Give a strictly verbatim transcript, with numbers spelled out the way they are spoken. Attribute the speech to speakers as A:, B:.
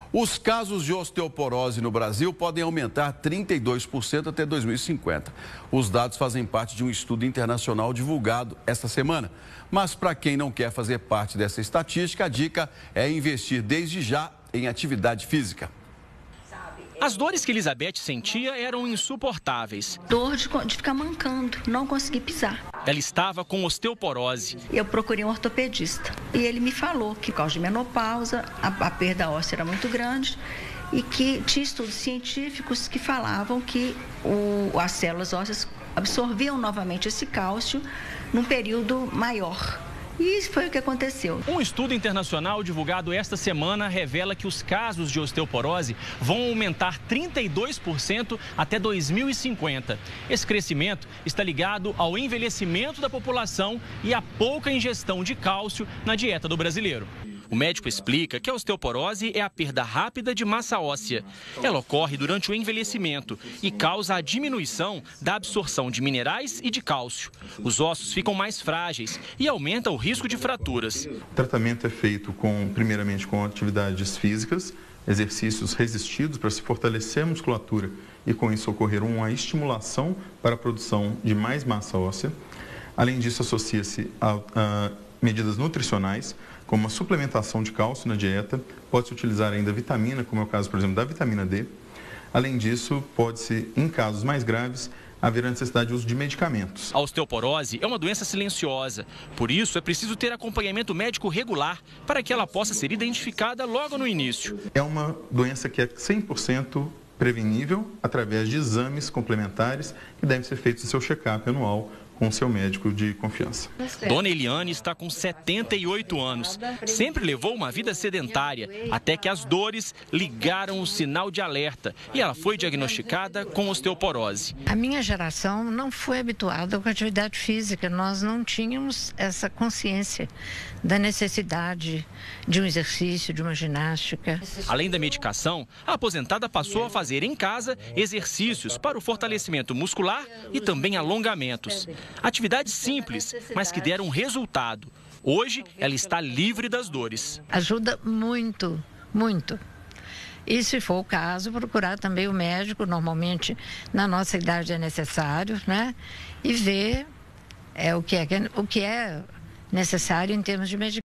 A: Os casos de osteoporose no Brasil podem aumentar trinta e dois por cento até dois mil e cinquenta. Os dados fazem parte de um estudo internacional divulgado esta semana. Mas para quem não quer fazer parte dessa estatística, a dica é investir desde já em atividade física.
B: As dores que Elizabeth sentia eram insuportáveis.
C: Dor de, de ficar mancando, não conseguir pisar.
B: Ela estava com osteoporose.
C: Eu procurei um ortopedista e ele me falou que, por causa de menopausa, a, a perda óssea era muito grande e que tinha estudos científicos que falavam que o, as células ósseas absorviam novamente esse cálcio num período maior. E isso foi o que aconteceu.
B: Um estudo internacional divulgado esta semana revela que os casos de osteoporose vão aumentar trinta e dois por cento até dois mil e cinquenta. Esse crescimento está ligado ao envelhecimento da população e à pouca ingestão de cálcio na dieta do brasileiro. O médico explica que a osteoporose é a perda rápida de massa óssea. Ela ocorre durante o envelhecimento e causa a diminuição da absorção de minerais e de cálcio. Os ossos ficam mais frágeis e aumenta o risco de fraturas.
D: O tratamento é feito com, primeiramente com atividades físicas, exercícios resistidos para se fortalecer a musculatura e com isso ocorrer uma estimulação para a produção de mais massa óssea. Além disso, associa-se a, a medidas nutricionais, como a suplementação de cálcio na dieta, pode-se utilizar ainda vitamina, como é o caso, por exemplo, da vitamina D. Além disso, pode-se, em casos mais graves, haver a necessidade de uso de medicamentos.
B: A osteoporose é uma doença silenciosa, por isso é preciso ter acompanhamento médico regular para que ela possa ser identificada logo no início.
D: É uma doença que é cem por cento prevenível através de exames complementares que devem ser feitos no seu check-up anual com o seu médico de confiança.
B: Dona Eliane está com setenta e oito anos. Sempre levou uma vida sedentária, até que as dores ligaram o sinal de alerta e ela foi diagnosticada com osteoporose.
E: A minha geração não foi habituada com a atividade física. Nós não tínhamos essa consciência da necessidade de um exercício, de uma ginástica.
B: Além da medicação, a aposentada passou a fazer em casa exercícios para o fortalecimento muscular e também alongamentos. Atividades simples, mas que deram resultado. Hoje, ela está livre das dores.
E: Ajuda muito, muito. E, se for o caso, procurar também o médico, normalmente na nossa idade é necessário, né? E ver é, o, que é, o que é necessário em termos de medicação.